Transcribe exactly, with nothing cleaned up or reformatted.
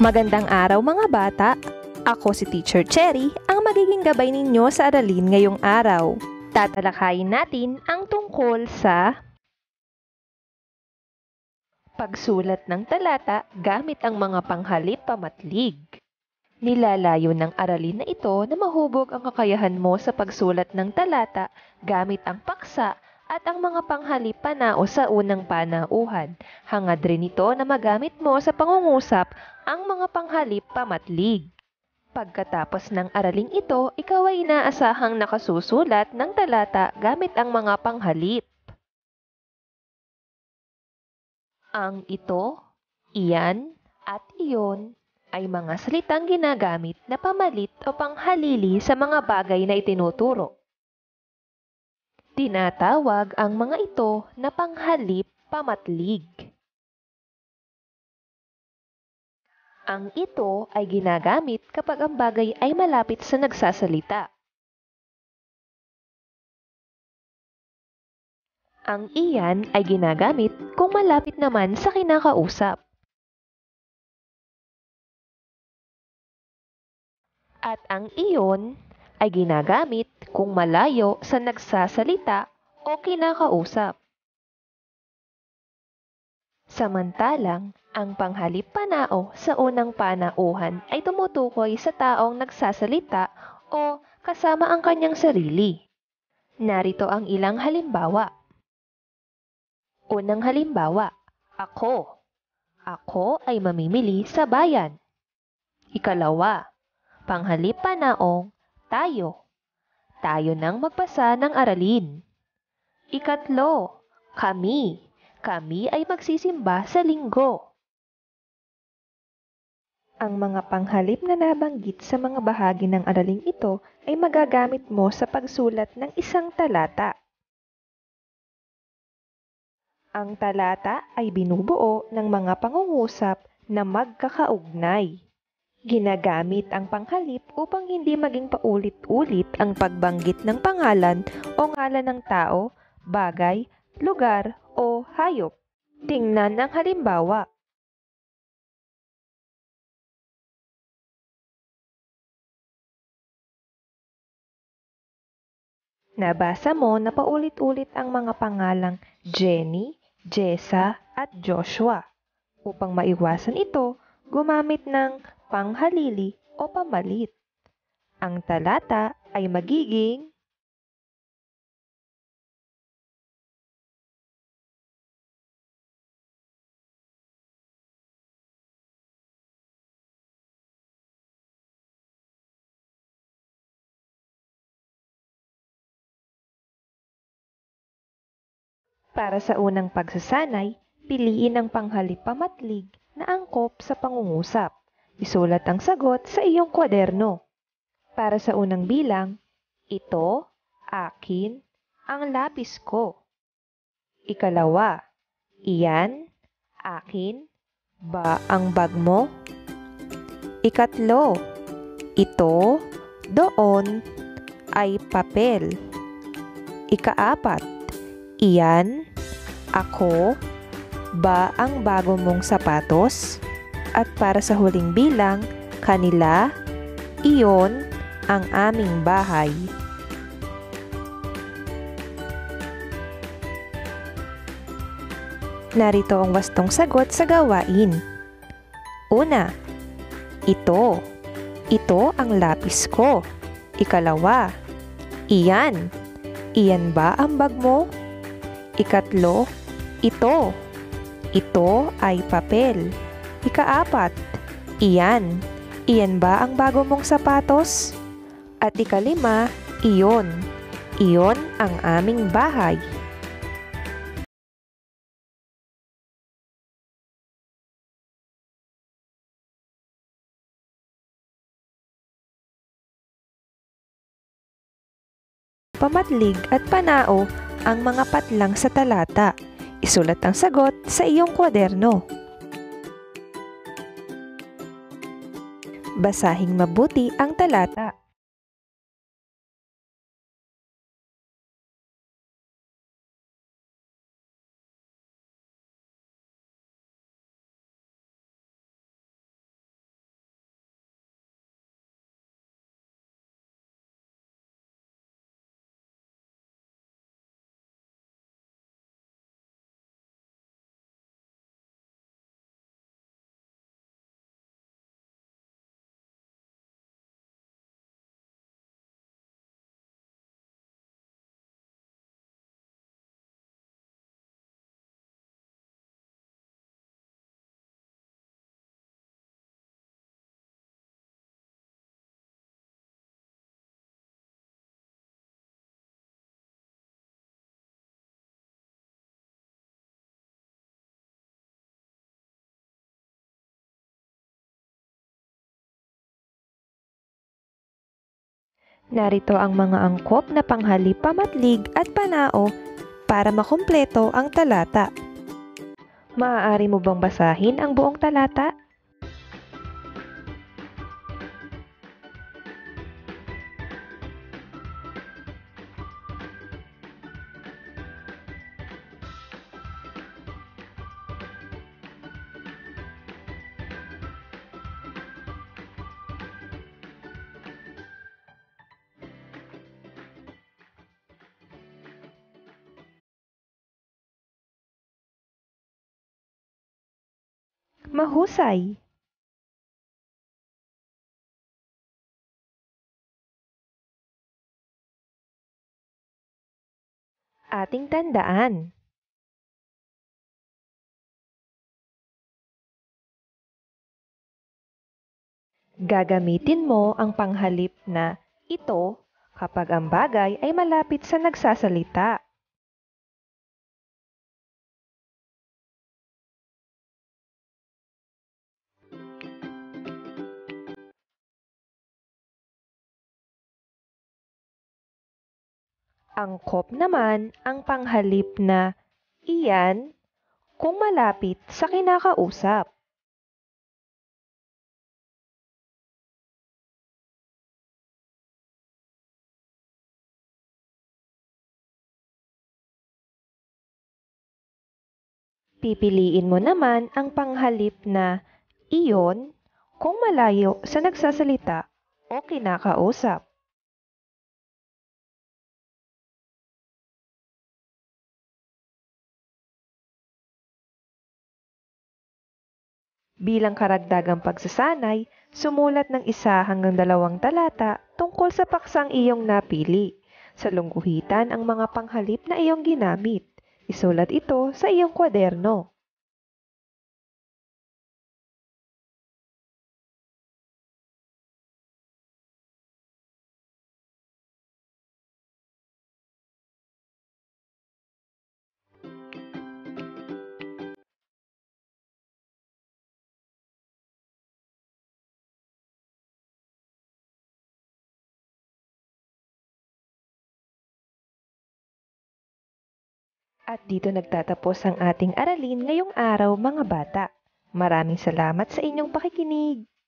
Magandang araw mga bata! Ako si Teacher Cherry, ang magiging gabay ninyo sa aralin ngayong araw. Tatalakayin natin ang tungkol sa pagsulat ng talata gamit ang mga panghalip pamatlig. Nilalayo ng aralin na ito na mahubog ang kakayahan mo sa pagsulat ng talata gamit ang paksa at ang mga panghalip panao sa unang panauhan. Hangad rin ito na magamit mo sa pangungusap ang mga panghalip pamatlig. Pagkatapos ng araling ito, ikaw ay inaasahang nakasusulat ng talata gamit ang mga panghalip. Ang ito, iyan, at iyon ay mga salitang ginagamit na pamalit o panghalili sa mga bagay na itinuturo. Tinatawag ang mga ito na panghalip pamatlig. Ang ito ay ginagamit kapag ang bagay ay malapit sa nagsasalita. Ang iyan ay ginagamit kung malapit naman sa kinakausap. At ang iyon ay ginagamit kung malayo sa nagsasalita o kinakausap. Samantalang, ang panghalip panao sa unang panauhan ay tumutukoy sa taong nagsasalita o kasama ang kanyang sarili. Narito ang ilang halimbawa. Unang halimbawa, ako. Ako ay mamimili sa bayan. Ikalawa, panghalip panaong tayo. Tayo nang magbasa ng aralin. Ikatlo, kami. Kami ay magsisimba sa linggo. Ang mga panghalip na nabanggit sa mga bahagi ng araling ito ay magagamit mo sa pagsulat ng isang talata. Ang talata ay binubuo ng mga pangungusap na magkakaugnay. Ginagamit ang panghalip upang hindi maging paulit-ulit ang pagbanggit ng pangalan o ngalan ng tao, bagay, lugar o hayop. Tingnan ang halimbawa. Nabasa mo na paulit-ulit ang mga pangalang Jenny, Jessa at Joshua. Upang maiwasan ito, gumamit ng panghalili o pamalit. Ang talata ay magiging para sa unang pagsasanay, piliin ang panghalip pamatlig na angkop sa pangungusap. Isulat ang sagot sa iyong kwaderno. Para sa unang bilang, ito, akin, ang lapis ko. Ikalawa, iyan, akin, ba ang bag mo? Ikatlo, ito, doon, ay papel. Ikaapat, iyan, ako, ba ang bago mong sapatos? At para sa huling bilang, kanila, iyon, ang aming bahay. Narito ang wastong sagot sa gawain. Una, ito. Ito ang lapis ko. Ikalawa, iyan. Iyan ba ang bag mo? Ikatlo, ito. Ito ay papel. Ikaapat, iyan. Iyan ba ang bago mong sapatos? At ikalima, iyon. Iyon ang aming bahay. Pamatlig at panao ang mga patlang sa talata. Isulat ang sagot sa iyong kwaderno. Basahing mabuti ang talata. Narito ang mga angkop na panghalip pamatlig at panao para makumpleto ang talata. Maaari mo bang basahin ang buong talata? Mahusay! Ating tandaan. Gagamitin mo ang panghalip na ito kapag ang bagay ay malapit sa nagsasalita. Angkop naman ang panghalip na iyan kung malapit sa kinakausap. Pipiliin mo naman ang panghalip na iyon kung malayo sa nagsasalita o kinakausap. Bilang karagdagang pagsasanay, sumulat ng isa hanggang dalawang talata tungkol sa paksang iyong napili. Sa lungguhitan ang mga panghalip na iyong ginamit. Isulat ito sa iyong kwaderno. At dito nagtatapos ang ating aralin ngayong araw mga bata. Maraming salamat sa inyong pakikinig.